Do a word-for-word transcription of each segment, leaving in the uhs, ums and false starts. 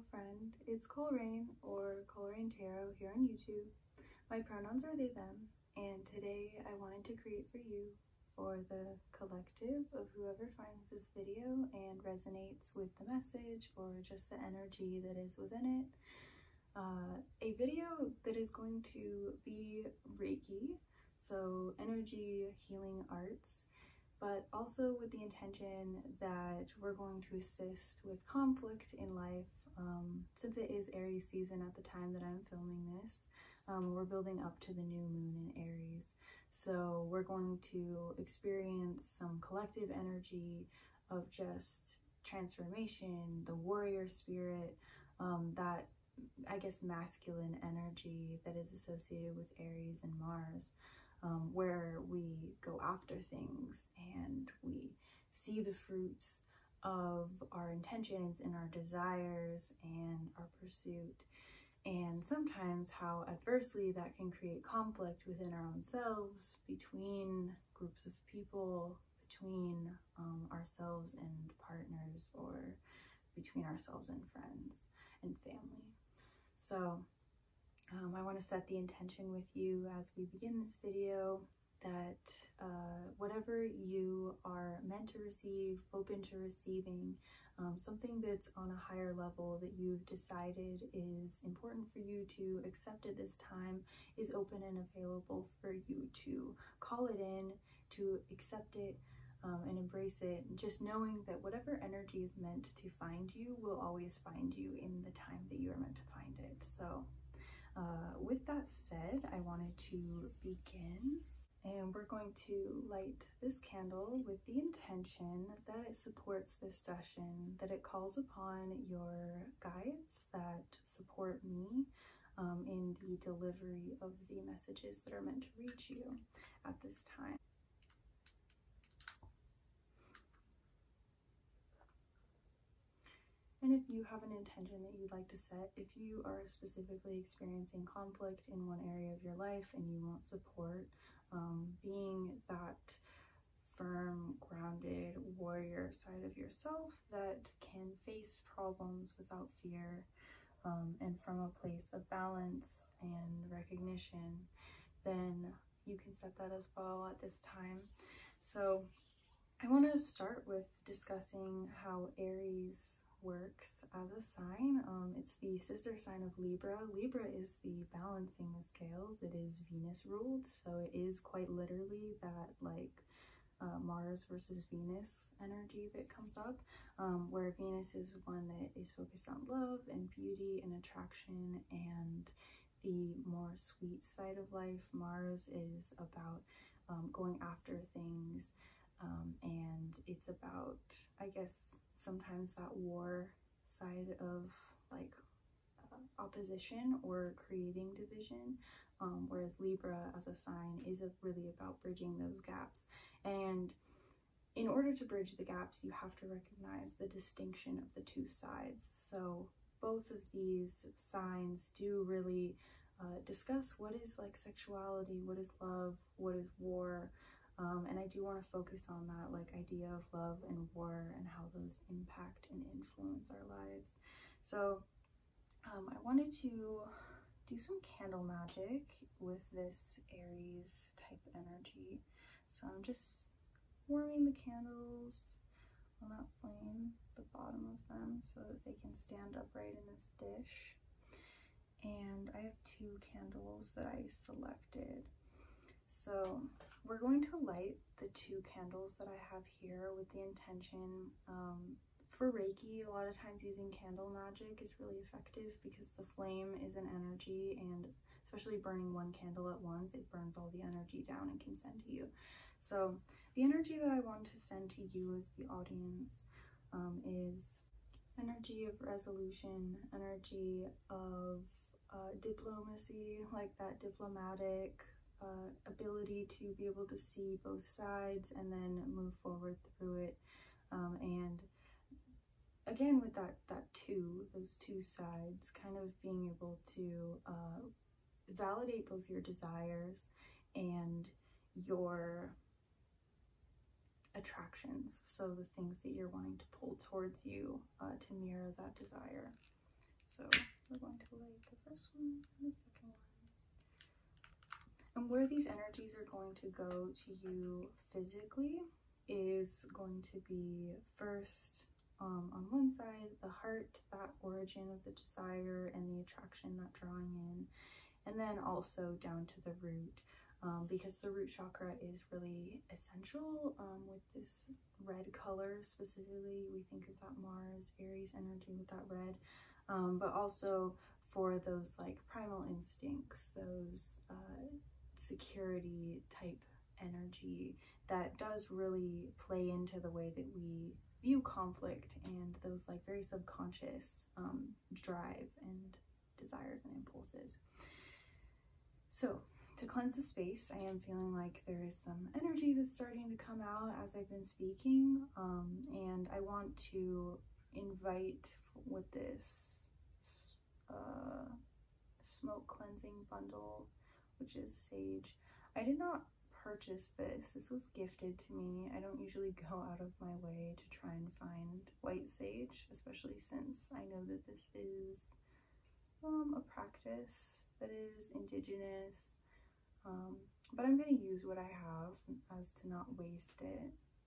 friend. It's Coleraine or Coleraine Tarot here on YouTube. My pronouns are they, them, and today I wanted to create for you, for the collective of whoever finds this video and resonates with the message or just the energy that is within it, uh, a video that is going to be Reiki, so energy healing arts, but also with the intention that we're going to assist with conflict in life. Um, since it is Aries season at the time that I'm filming this, um, we're building up to the new moon in Aries. So we're going to experience some collective energy of just transformation, the warrior spirit, um, that, I guess, masculine energy that is associated with Aries and Mars. Um, where we go after things and we see the fruits of our intentions and our desires and our pursuit, and sometimes how adversely that can create conflict within our own selves, between groups of people, between um, ourselves and partners, or between ourselves and friends and family. So Um, I want to set the intention with you as we begin this video that uh, whatever you are meant to receive, open to receiving, um, something that's on a higher level that you've decided is important for you to accept at this time, is open and available for you to call it in, to accept it, um, and embrace it, just knowing that whatever energy is meant to find you will always find you in the time that you are meant to find it. So Uh, with that said, I wanted to begin, and we're going to light this candle with the intention that it supports this session, that it calls upon your guides that support me um, in the delivery of the messages that are meant to reach you at this time. And if you have an intention that you'd like to set, if you are specifically experiencing conflict in one area of your life and you want support, um, being that firm, grounded warrior side of yourself that can face problems without fear, um, and from a place of balance and recognition, then you can set that as well at this time. So I want to start with discussing how Aries works as a sign. Um, it's the sister sign of Libra. Libra is the balancing of scales. It is Venus ruled, so it is quite literally that like uh, Mars versus Venus energy that comes up, um, where Venus is one that is focused on love and beauty and attraction and the more sweet side of life. Mars is about um, going after things, um, and it's about, I guess, sometimes that war side of like uh, opposition or creating division, um, whereas Libra as a sign is a, really about bridging those gaps. And in order to bridge the gaps, you have to recognize the distinction of the two sides. So both of these signs do really uh, discuss what is like sexuality, what is love, what is war. Um, and I do want to focus on that like idea of love and war and how those impact and influence our lives. So um, I wanted to do some candle magic with this Aries type energy. So I'm just warming the candles on that flame, the bottom of them, so that they can stand upright in this dish. And I have two candles that I selected. So we're going to light the two candles that I have here with the intention, um, for Reiki, a lot of times using candle magic is really effective because the flame is an energy, and especially burning one candle at once, it burns all the energy down and can send to you. So the energy that I want to send to you as the audience um, is energy of resolution, energy of uh, diplomacy, like that diplomatic Uh, ability to be able to see both sides and then move forward through it, um, and again with that that two those two sides, kind of being able to uh, validate both your desires and your attractions, so the things that you're wanting to pull towards you uh, to mirror that desire. So we're going to light the first one and the second one. And where these energies are going to go to you physically is going to be first um, on one side, the heart, that origin of the desire and the attraction, that drawing in, and then also down to the root, um, because the root chakra is really essential um, with this red color specifically. We think of that Mars, Aries energy with that red, um, but also for those like primal instincts, those uh, security type energy that does really play into the way that we view conflict and those like very subconscious um, drive and desires and impulses. So to cleanse the space, I am feeling like there is some energy that's starting to come out as I've been speaking, um, and I want to invite with this uh, smoke cleansing bundle, which is sage. I did not purchase this. This was gifted to me. I don't usually go out of my way to try and find white sage, especially since I know that this is um, a practice that is indigenous, um, but I'm going to use what I have as to not waste it.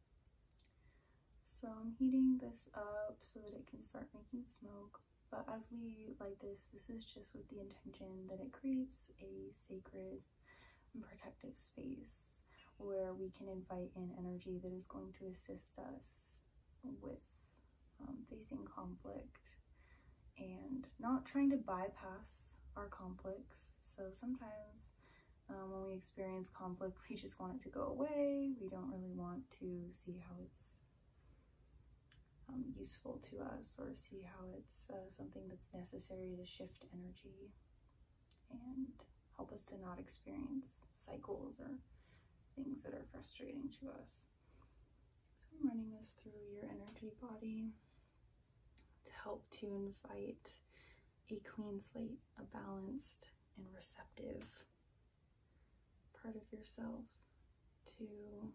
So I'm heating this up so that it can start making smoke, but as we light this, this is just with the intention that it creates a sacred and protective space where we can invite in energy that is going to assist us with um, facing conflict and not trying to bypass our conflicts. So sometimes um, when we experience conflict, we just want it to go away. We don't really want to see how it's um, useful to us or see how it's uh, something that's necessary to shift energy and help us to not experience cycles or things that are frustrating to us. So I'm running this through your energy body to help to invite a clean slate, a balanced and receptive part of yourself to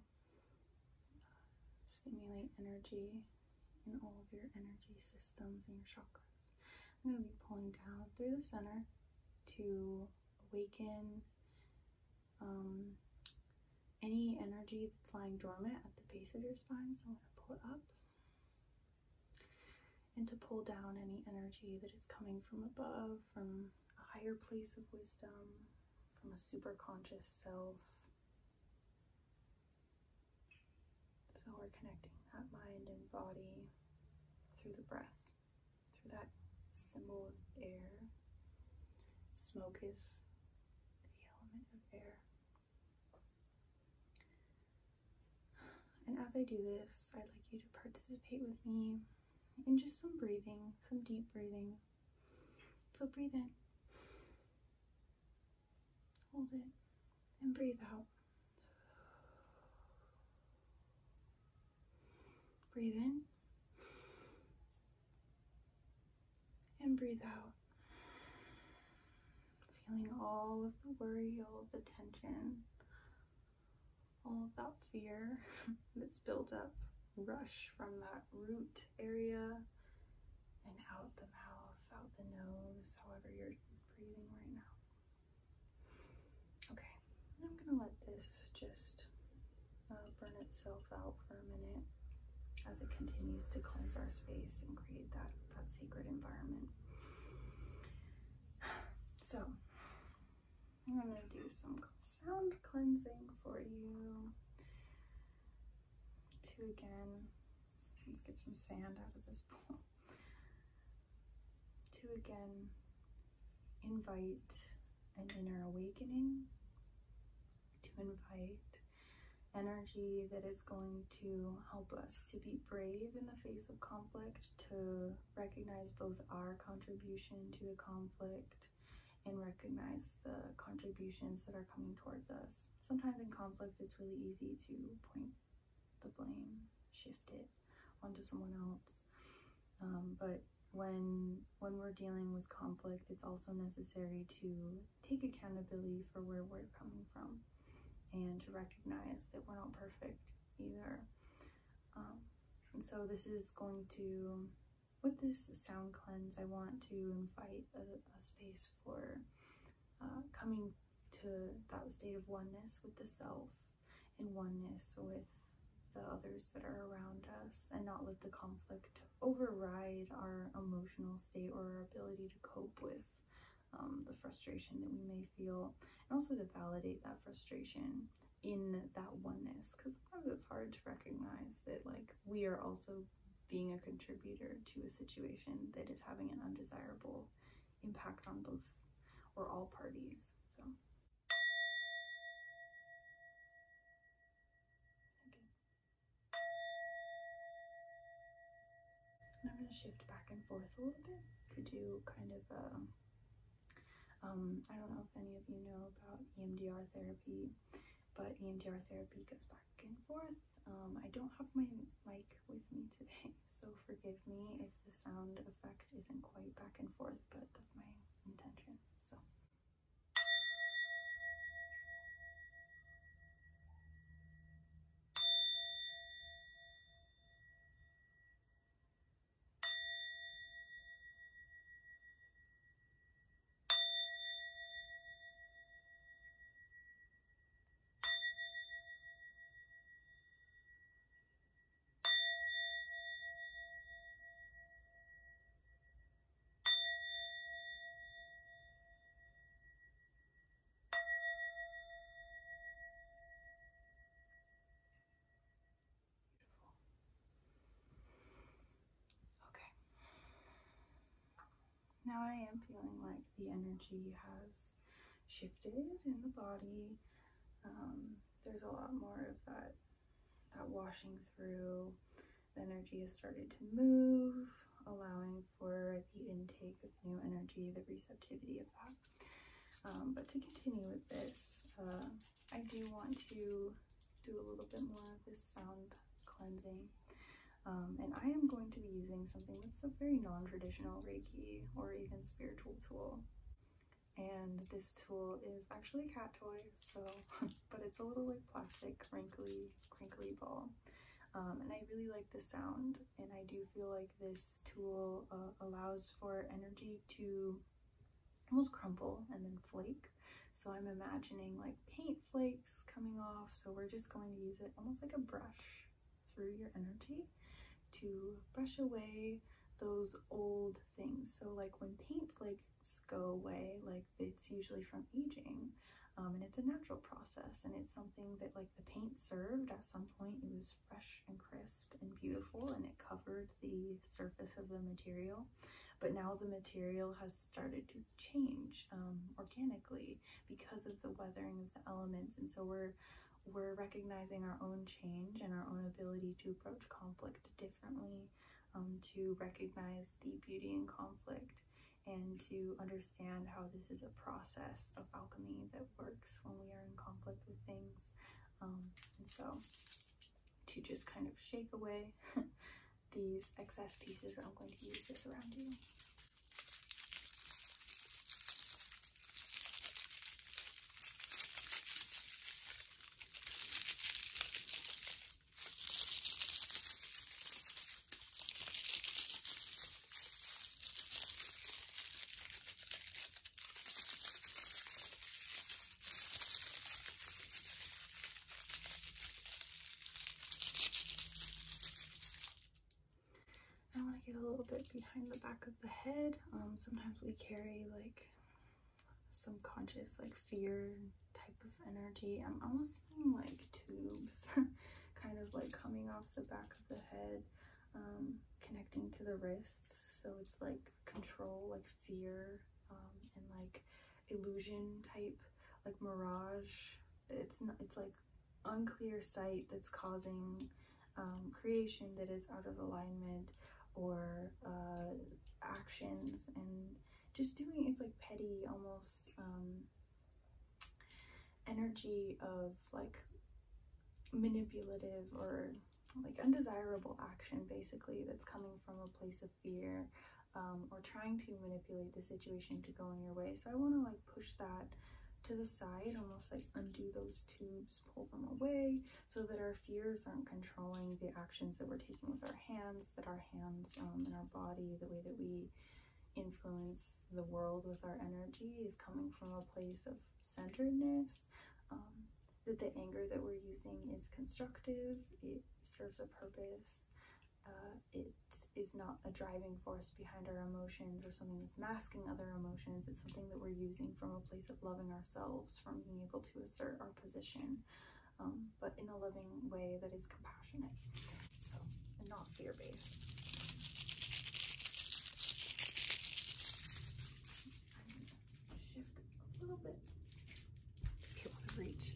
stimulate energy in all of your energy systems and your chakras. I'm going to be pulling down through the center to awaken um, any energy that's lying dormant at the base of your spine. So I'm going to pull it up, and to pull down any energy that is coming from above, from a higher place of wisdom, from a super conscious self. So we're connecting that mind and body through the breath, through that symbol of air. Smoke is the element of air. And as I do this, I'd like you to participate with me in just some breathing, some deep breathing. So breathe in, hold it, and breathe out. Breathe in, and breathe out. Feeling all of the worry, all of the tension, all of that fear that's built up, rush from that root area and out the mouth, out the nose, however you're breathing right now. Okay, I'm gonna let this just uh, burn itself out for a minute as it continues to cleanse our space and create that, that sacred environment. So I'm gonna do some sound cleansing for you. To again, let's get some sand out of this bowl. To again invite an inner awakening, to invite energy that is going to help us to be brave in the face of conflict, to recognize both our contribution to the conflict and recognize the contributions that are coming towards us. Sometimes in conflict, it's really easy to point the blame, shift it onto someone else. Um, but when when we're dealing with conflict, it's also necessary to take accountability for where we're coming from and to recognize that we're not perfect either. Um, and so this is going to with this sound cleanse, I want to invite a, a space for uh, coming to that state of oneness with the self and oneness with the others that are around us, and not let the conflict override our emotional state or our ability to cope with um, the frustration that we may feel, and also to validate that frustration in that oneness, because sometimes it's hard to recognize that like we are also being a contributor to a situation that is having an undesirable impact on both or all parties. So and I'm going to shift back and forth a little bit to do kind of a, um, I don't know if any of you know about E M D R therapy, but E M D R therapy goes back and forth. Um, I don't have my mic with me today, so forgive me if the sound effect isn't quite back and forth, but that's my intention. So. Now I am feeling like the energy has shifted in the body. Um, there's a lot more of that, that washing through. The energy has started to move, allowing for the intake of new energy, the receptivity of that. Um, but to continue with this, uh, I do want to do a little bit more of this sound cleansing. Um, and I am going to be using something that's a very non-traditional Reiki or even spiritual tool. And this tool is actually a cat toy, so, but it's a little like plastic, wrinkly, crinkly ball. Um, and I really like the sound, and I do feel like this tool uh, allows for energy to almost crumple and then flake. So I'm imagining like paint flakes coming off, so we're just going to use it almost like a brush through your energy to brush away those old things. So like when paint flakes go away, like it's usually from aging, um, and it's a natural process, and it's something that like the paint served at some point. It was fresh and crisp and beautiful, and it covered the surface of the material. But now the material has started to change um, organically because of the weathering of the elements, and so we're we're recognizing our own change and our own ability to approach conflict differently, um, to recognize the beauty in conflict, and to understand how this is a process of alchemy that works when we are in conflict with things. Um, and so to just kind of shake away these excess pieces, I'm going to use this around you. I want to get a little bit behind the back of the head. Um, sometimes we carry like some conscious like fear type of energy. I'm almost seeing like tubes kind of like coming off the back of the head, um, connecting to the wrists. So it's like control, like fear, um, and like illusion type, like mirage. It's not, it's like unclear sight that's causing um, creation that is out of alignment, or uh, actions, and just doing, it's like petty almost um, energy of like manipulative or like undesirable action basically that's coming from a place of fear, um, or trying to manipulate the situation to go in your way. So I want to like push that to the side, almost like undo those tubes, pull them away, so that our fears aren't controlling the actions that we're taking with our hands, that our hands um, and our body, the way that we influence the world with our energy is coming from a place of centeredness, um, that the anger that we're using is constructive, it serves a purpose, uh, it is not a driving force behind our emotions or something that's masking other emotions. It's something that we're using from a place of loving ourselves, from being able to assert our position, um, but in a loving way that is compassionate, so, and not fear-based. Shift a little bit to be able to reach.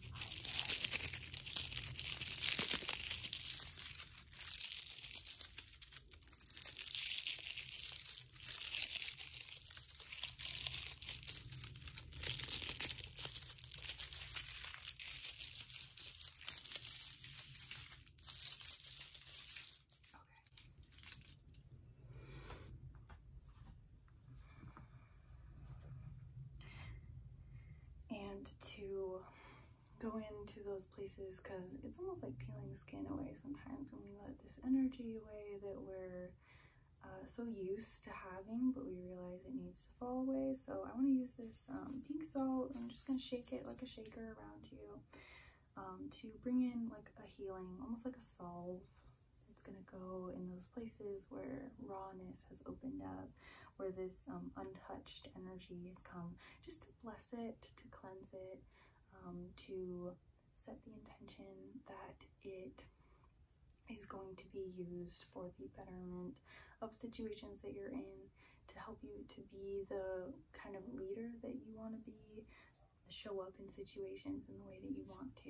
And to go into those places, because it's almost like peeling skin away sometimes when we let this energy away that we're uh, so used to having, but we realize it needs to fall away. So I want to use this um, pink salt. I'm just going to shake it like a shaker around you um, to bring in like a healing, almost like a salve. It's going to go in those places where rawness has opened up, where this um, untouched energy has come, just to bless it, to cleanse it, um, to set the intention that it is going to be used for the betterment of situations that you're in, to help you to be the kind of leader that you want to be, show up in situations in the way that you want to,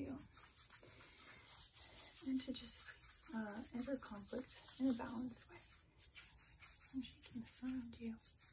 and to just uh, enter conflict in a balanced way. I'm shaking this around you.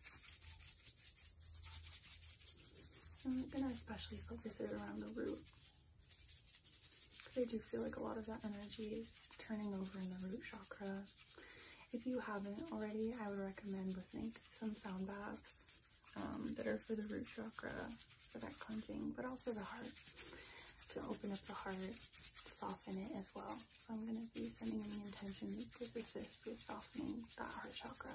I'm gonna especially focus it around the root, because I do feel like a lot of that energy is turning over in the root chakra. If you haven't already, I would recommend listening to some sound baths um, that are for the root chakra, for that cleansing, but also the heart, to open up the heart, soften it as well. So I'm going to be sending in the intention that this assists with softening that heart chakra.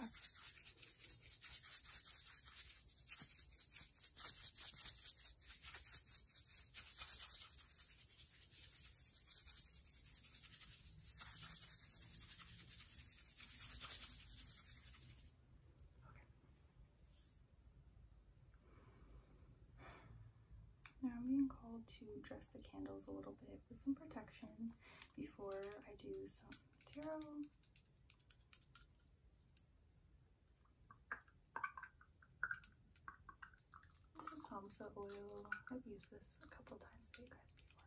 Now I'm being called to dress the candles a little bit with some protection before I do some tarot. This is Hamsa oil. I've used this a couple times for you guys before.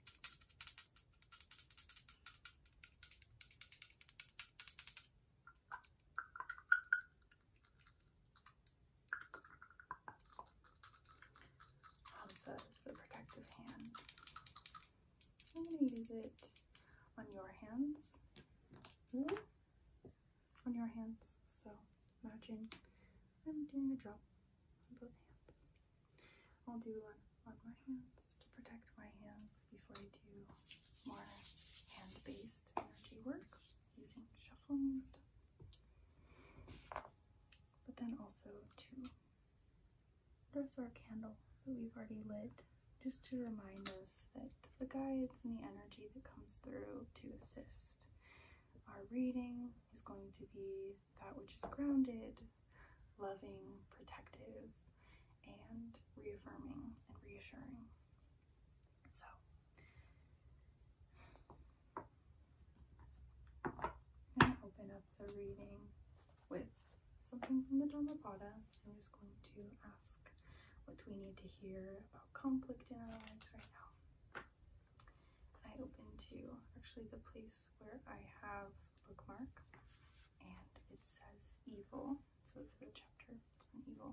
Hamsa is the protective hand. I'm going to use it on your hands. Ooh. On your hands. So imagine I'm doing a drop on both hands. I'll do one on my hands to protect my hands before I do more hand-based energy work using shuffling and stuff. But then also to dress our candle that we've already lit, just to remind us that the guides and the energy that comes through to assist our reading is going to be that which is grounded, loving, protective, and reaffirming and reassuring. So I'm going to open up the reading with something from the Dhammapada. I'm just going to ask what we need to hear about conflict in our lives right now. I open to actually the place where I have a bookmark, and it says evil. So it's the chapter on evil.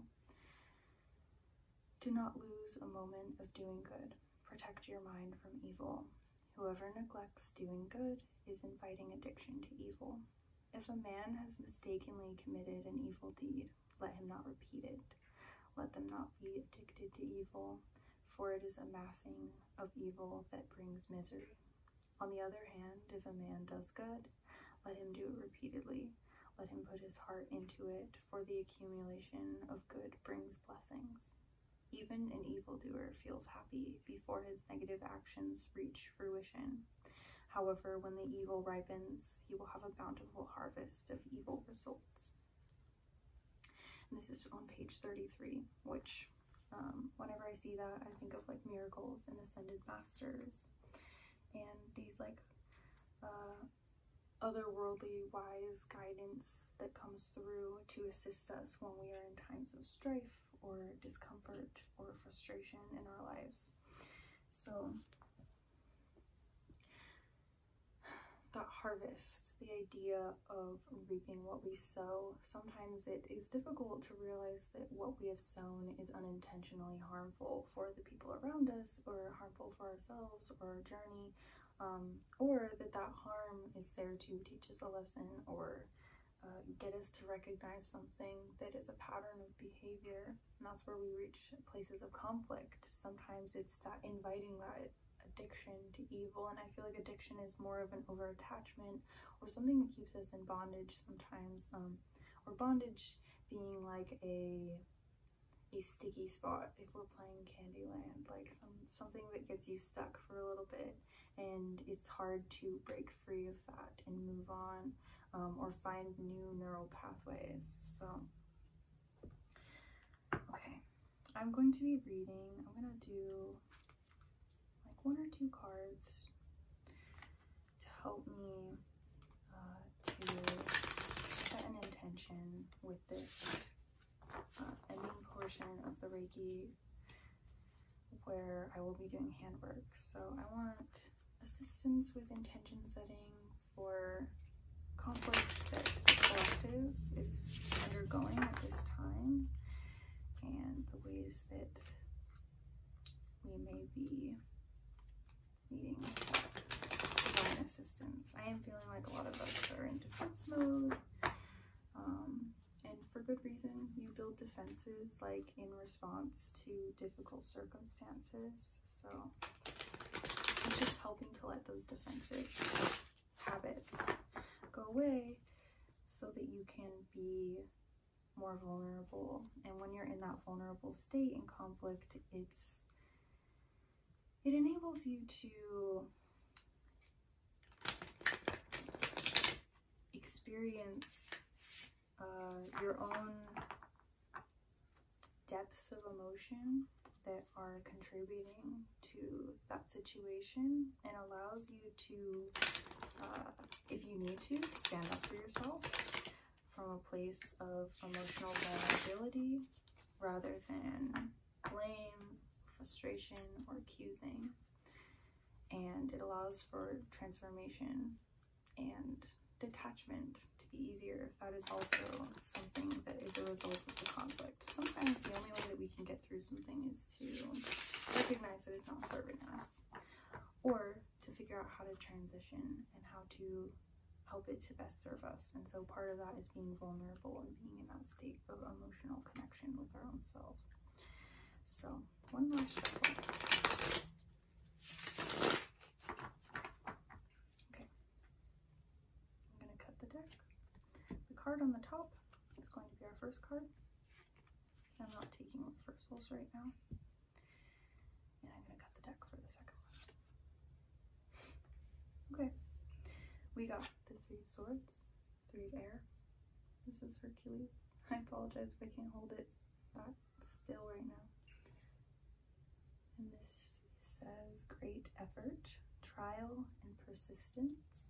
Do not lose a moment of doing good. Protect your mind from evil. Whoever neglects doing good is inviting addiction to evil. If a man has mistakenly committed an evil deed, let him not repeat it. Let them not be addicted to evil, for it is amassing of evil that brings misery. On the other hand, if a man does good, let him do it repeatedly. Let him put his heart into it, for the accumulation of good brings blessings. Even an evildoer feels happy before his negative actions reach fruition. However, when the evil ripens, he will have a bountiful harvest of evil results. And this is on page thirty-three, which um, whenever I see that, I think of like miracles and ascended masters and these like uh, otherworldly wise guidance that comes through to assist us when we are in times of strife or discomfort or frustration in our lives. So that harvest, the idea of reaping what we sow, sometimes it is difficult to realize that what we have sown is unintentionally harmful for the people around us or harmful for ourselves or our journey, um, or that that harm is there to teach us a lesson or uh, get us to recognize something that is a pattern of behavior. And that's where we reach places of conflict. Sometimes it's that inviting that addiction to evil, and I feel like addiction is more of an over-attachment or something that keeps us in bondage sometimes, um, or bondage being like a a sticky spot if we're playing Candyland, like some something that gets you stuck for a little bit and it's hard to break free of that and move on, um, or find new neural pathways. So okay, I'm going to be reading, I'm gonna do one or two cards to help me uh, to set an intention with this uh, ending portion of the Reiki where I will be doing handwork. So I want assistance with intention setting for conflicts that the collective is undergoing at this time and the ways that we may be needing divine assistance. I am feeling like a lot of us are in defense mode, um, and for good reason. You build defenses like in response to difficult circumstances, so I'm just helping to let those defensive habits go away so that you can be more vulnerable. And when you're in that vulnerable state in conflict, it's It enables you to experience uh, your own depths of emotion that are contributing to that situation, and allows you to, uh, if you need to, stand up for yourself from a place of emotional vulnerability rather than blame, frustration, or accusing. And it allows for transformation and detachment to be easier if that is also something that is a result of the conflict. Sometimes the only way that we can get through something is to recognize that it's not serving us, or to figure out how to transition and how to help it to best serve us. And so part of that is being vulnerable and being in that state of emotional connection with our own self. So one last shuffle. Okay, I'm going to cut the deck. The card on the top is going to be our first card. I'm not taking reversals right now. And I'm going to cut the deck for the second one. Okay, we got the Three of Swords, Three of Air. This is Hercules. I apologize if I can't hold it that still right now. And this says great effort, trial, and persistence.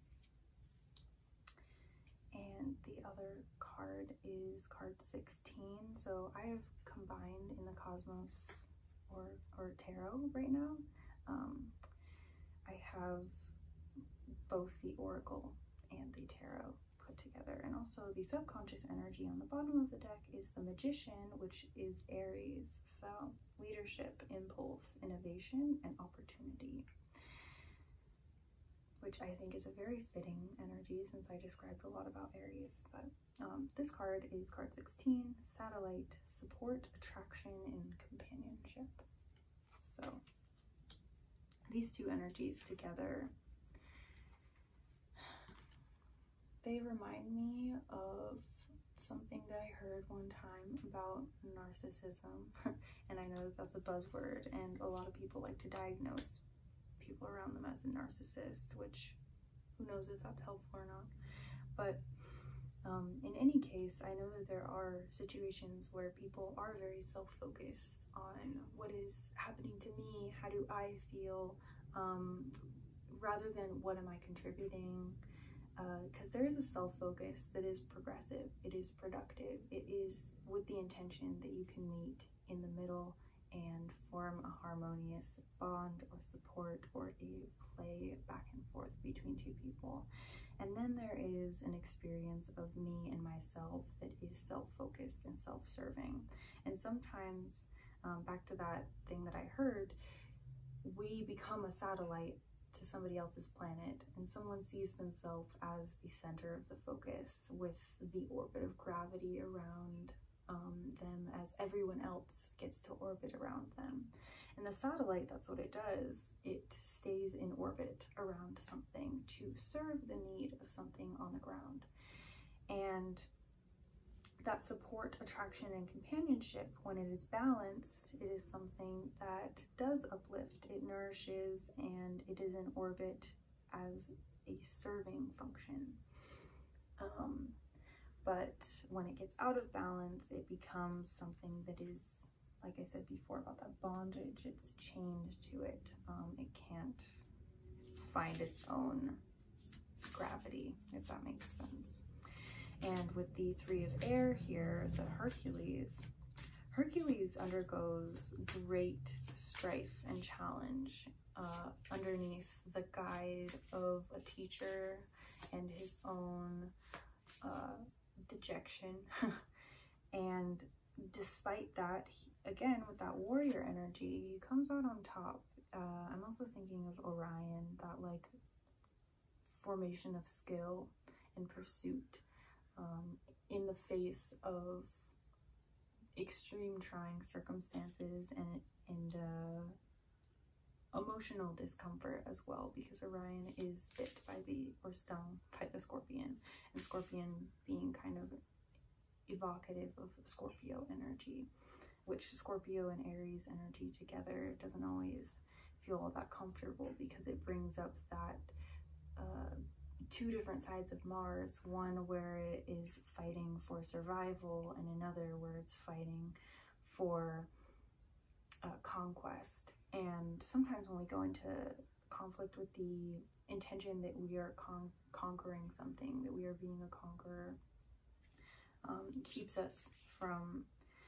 And the other card is card sixteen. So I have combined in the Cosmos or, or Tarot right now. Um, I have both the Oracle and the Tarot put together. And also the subconscious energy on the bottom of the deck is the Magician, which is Aries. So leadership, impulse, innovation, and opportunity, which I think is a very fitting energy since I described a lot about Aries. But um, this card is card sixteen, Satellite, Support, Attraction, and Companionship. So these two energies together, they remind me of something that I heard one time about narcissism. And I know that that's a buzzword, and a lot of people like to diagnose people around them as a narcissist, which who knows if that's helpful or not. But um, in any case, I know that there are situations where people are very self-focused on what is happening to me, how do I feel, um, rather than what am I contributing. Because uh, there is a self-focus that is progressive, it is productive, it is with the intention that you can meet in the middle and form a harmonious bond or support or a play back and forth between two people. And then there is an experience of me and myself that is self-focused and self-serving. And sometimes, um, back to that thing that I heard, we become a satellite to somebody else's planet, and someone sees themselves as the center of the focus with the orbit of gravity around um, them as everyone else gets to orbit around them. And the satellite, that's what it does. It stays in orbit around something to serve the need of something on the ground. And that support, attraction, and companionship, when it is balanced, it is something that does uplift, it nourishes, and it is in orbit as a serving function. Um, but when it gets out of balance, it becomes something that is, like I said before about that bondage, it's chained to it. Um, it can't find its own gravity, if that makes sense. And with the three of air here, the Hercules, Hercules undergoes great strife and challenge uh, underneath the guide of a teacher and his own uh, dejection. And despite that, he, again, with that warrior energy, he comes out on top. Uh, I'm also thinking of Orion, that like formation of skill and pursuit. Um, in the face of extreme trying circumstances and, and uh, emotional discomfort as well, because Orion is bit by the, or stung by the scorpion, and scorpion being kind of evocative of Scorpio energy, which Scorpio and Aries energy together doesn't always feel all that comfortable, because it brings up that uh, two different sides of Mars, one where it is fighting for survival and another where it's fighting for uh, conquest. And sometimes when we go into conflict with the intention that we are con conquering something, that we are being a conqueror, um, keeps us from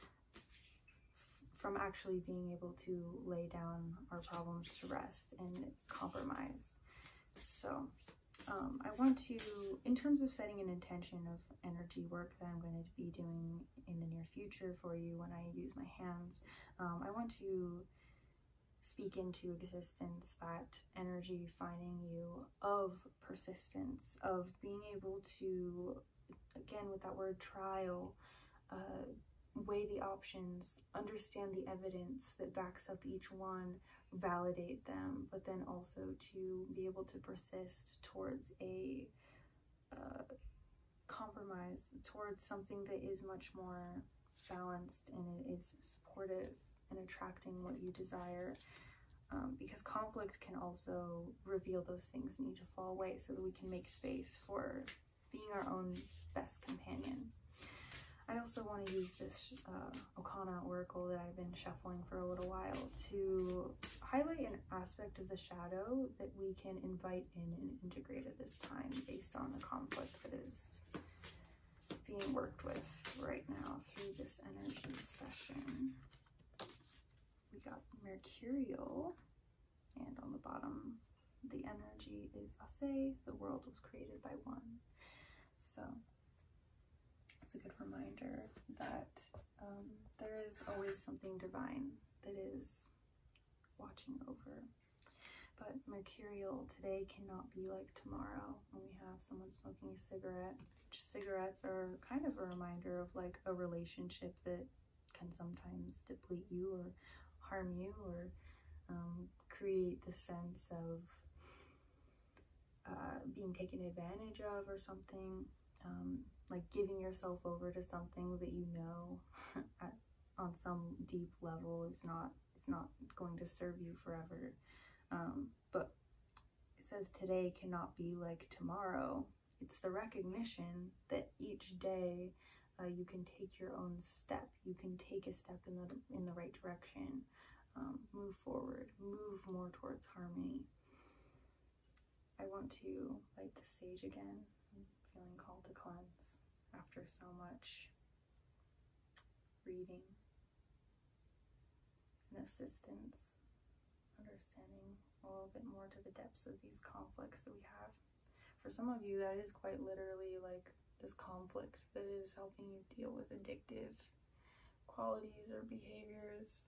from actually being able to lay down our problems to rest and compromise. So Um, I want to, in terms of setting an intention of energy work that I'm going to be doing in the near future for you when I use my hands, um, I want to speak into existence that energy finding you of persistence, of being able to, again with that word trial, uh, weigh the options, understand the evidence that backs up each one, validate them, but then also to be able to persist towards a uh, compromise, towards something that is much more balanced and it is supportive and attracting what you desire. Um, because conflict can also reveal those things that need to fall away so that we can make space for being our own best companion. I also want to use this uh, Okana oracle that I've been shuffling for a little while to highlight an aspect of the shadow that we can invite in and integrate at this time based on the conflict that is being worked with right now through this energy session. We got Mercurial, and on the bottom the energy is Ase, the world was created by one. So it's a good reminder that um, there is always something divine that is watching over. But Mercurial today cannot be like tomorrow when we have someone smoking a cigarette. Which cigarettes are kind of a reminder of like a relationship that can sometimes deplete you or harm you, or um, create the sense of uh, being taken advantage of or something, um, like giving yourself over to something that you know at, on some deep level is not, it's not going to serve you forever. Um, but it says today cannot be like tomorrow. It's the recognition that each day uh, you can take your own step. You can take a step in the in the right direction. Um, move forward. Move more towards harmony. I want to light the sage again. I'm feeling called to cleanse after so much reading and assistance, understanding a little bit more to the depths of these conflicts that we have. For some of you, that is quite literally like this conflict that is helping you deal with addictive qualities or behaviors.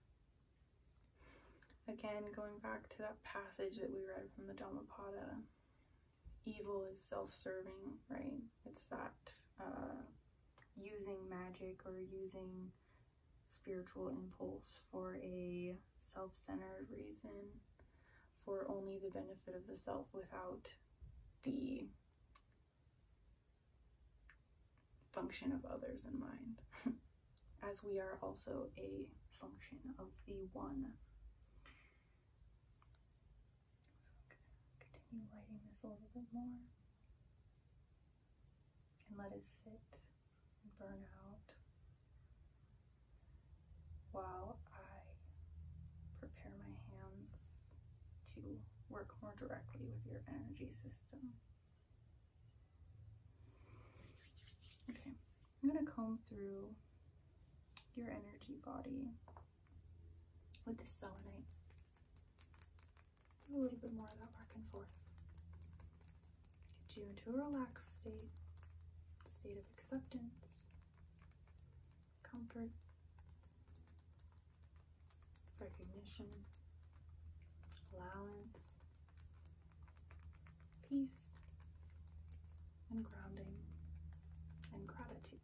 Again, going back to that passage that we read from the Dhammapada, evil is self-serving, right? It's that uh, using magic or using spiritual impulse for a self-centered reason, for only the benefit of the self without the function of others in mind, as we are also a function of the one. So I'm going to continue lighting this a little bit more, and let it sit and burn out while I prepare my hands to work more directly with your energy system. Okay, I'm going to comb through your energy body with this selenite. A little bit more of that back and forth. Get you into a relaxed state, a state of acceptance, comfort, recognition, allowance, peace, and grounding, and gratitude.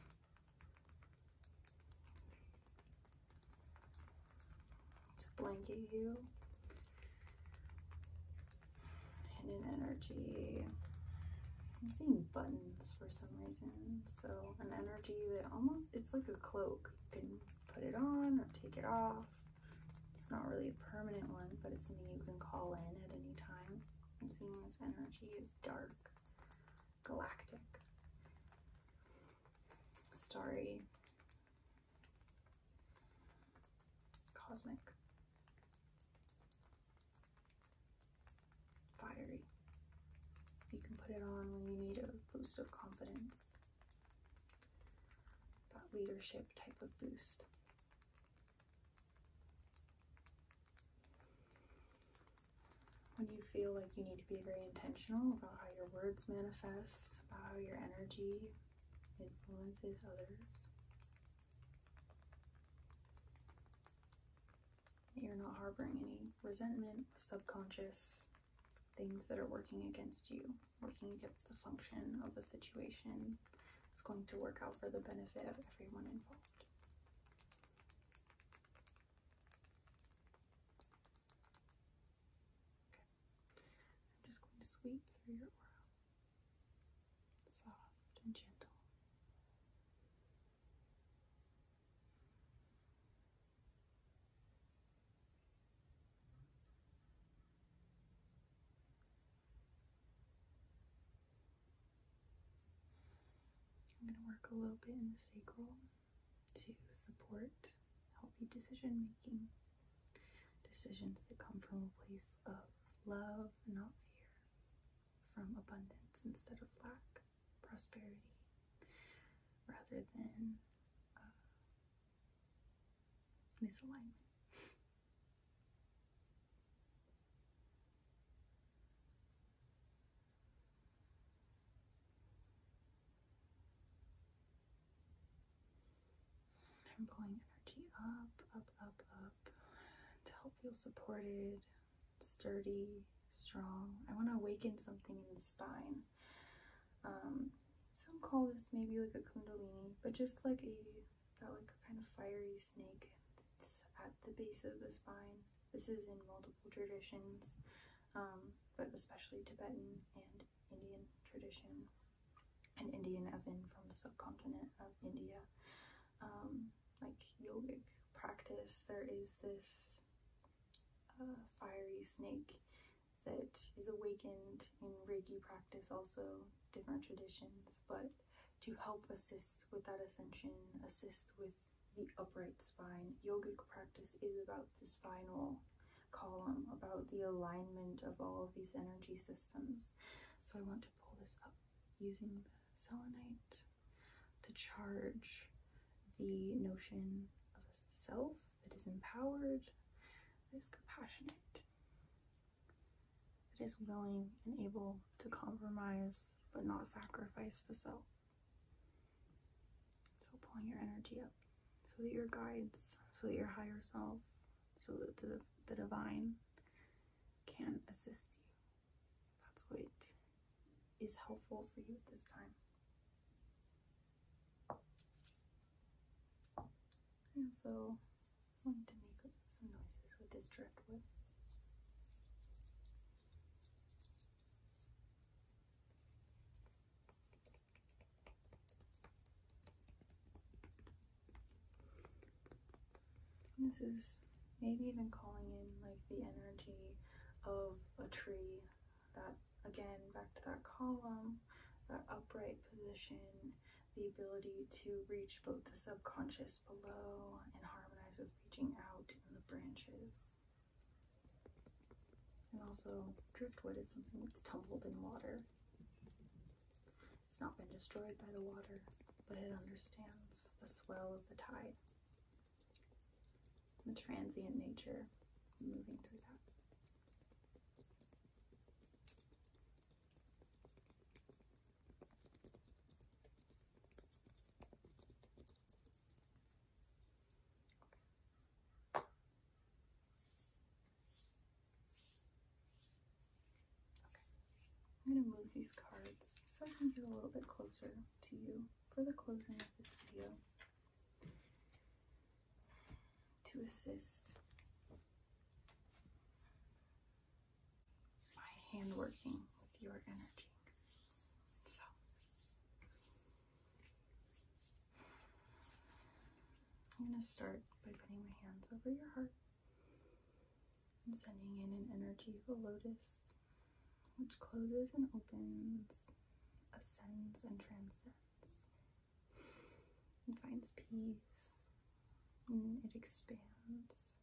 To blanket you in an energy, I'm seeing buttons for some reason, so an energy that almost, it's like a cloak. You can put it on or take it off. It's not really a permanent one, but it's something you can call in at any time. I'm seeing this energy is dark, galactic, starry, cosmic, fiery. You can put it on when you need a boost of confidence, that leadership type of boost. When you feel like you need to be very intentional about how your words manifest, about how your energy influences others, that you're not harboring any resentment or subconscious things that are working against you, working against the function of a situation. It's going to work out for the benefit of everyone involved. Sweep through your aura, soft and gentle. I'm going to work a little bit in the sacral to support healthy decision making, decisions that come from a place of love, not fear, from abundance instead of lack, prosperity, rather than uh, misalignment. I'm pulling energy up, up, up, up to help feel supported, sturdy, strong. I want to awaken something in the spine. Um, some call this maybe like a kundalini, but just like a that like kind of fiery snake that's at the base of the spine This is in multiple traditions, um, but especially Tibetan and Indian tradition, and Indian as in from the subcontinent of India. Um, like yogic practice, there is this uh, fiery snake that is awakened in Reiki practice, also different traditions, but to help assist with that ascension, assist with the upright spine. Yogic practice is about the spinal column, about the alignment of all of these energy systems. So I want to pull this up using the selenite to charge the notion of a self that is empowered, that is compassionate, that is willing and able to compromise but not sacrifice the self. So pulling your energy up so that your guides, so that your higher self, so that the, the divine can assist you. That's what is helpful for you at this time. I also wanted to make some noises with this driftwood. This is maybe even calling in like the energy of a tree, that, again, back to that column, that upright position, the ability to reach both the subconscious below and harmonize with reaching out in the branches. And also, driftwood is something that's tumbled in water. It's not been destroyed by the water, but it understands the swell of the tide, the transient nature moving through that. I'm going to move these cards so I can get a little bit closer to you for the closing of this video, to assist my hand working with your energy. So, I'm going to start by putting my hands over your heart and sending in an energy of a lotus, which closes and opens, ascends and transcends, and finds peace, and it expands.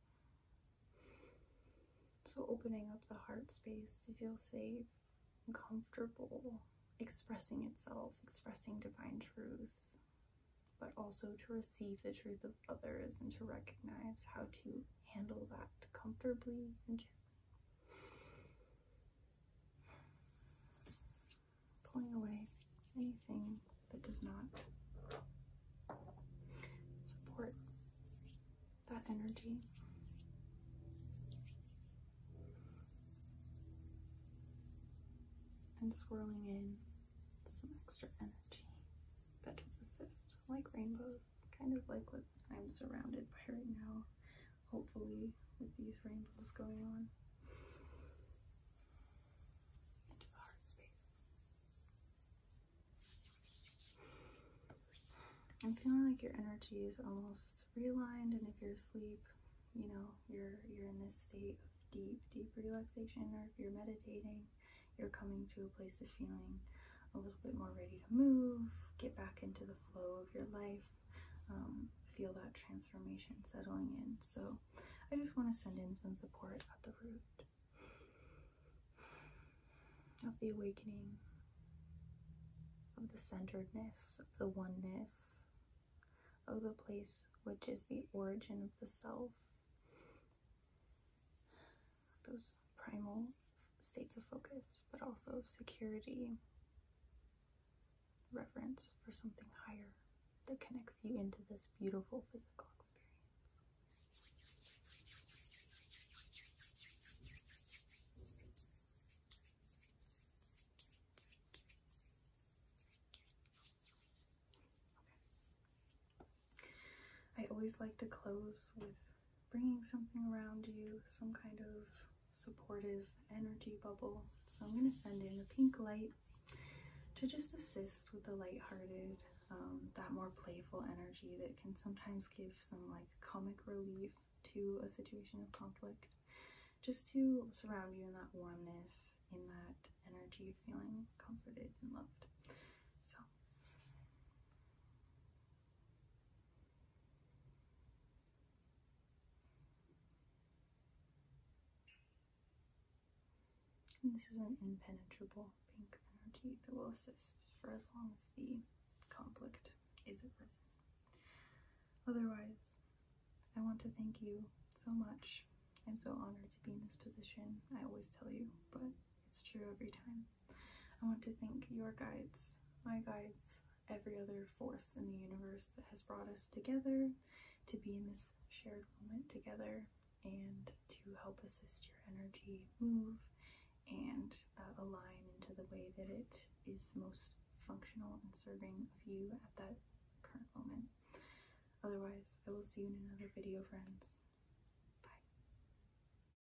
So opening up the heart space to feel safe and comfortable, expressing itself, expressing divine truth, but also to receive the truth of others and to recognize how to handle that comfortably and gently. Pulling away anything that does not support that energy. And swirling in some extra energy that does assist, like rainbows, kind of like what I'm surrounded by right now, hopefully with these rainbows going on. Into the heart space. I'm feeling like your energy is almost realigned, and if you're asleep, you know, you're you're in this state of deep, deep relaxation, or if you're meditating, you're coming to a place of feeling a little bit more ready to move, get back into the flow of your life, um, feel that transformation settling in. So I just want to send in some support at the root of the awakening, of the centeredness, of the oneness, of the place which is the origin of the self, those primal states of focus, but also of security, reverence for something higher that connects you into this beautiful physical I always like to close with bringing something around you, some kind of supportive energy bubble. So I'm going to send in the pink light to just assist with the lighthearted, um, that more playful energy that can sometimes give some like comic relief to a situation of conflict, just to surround you in that warmness, in that energy of feeling comforted and loved. So and this is an impenetrable pink energy that will assist for as long as the conflict is arisen. Otherwise, I want to thank you so much. I'm so honored to be in this position. I always tell you, but it's true every time. I want to thank your guides, my guides, every other force in the universe that has brought us together to be in this shared moment together and to help assist your energy move and uh, align into the way that it is most functional and serving of you at that current moment. Otherwise, I will see you in another video, friends.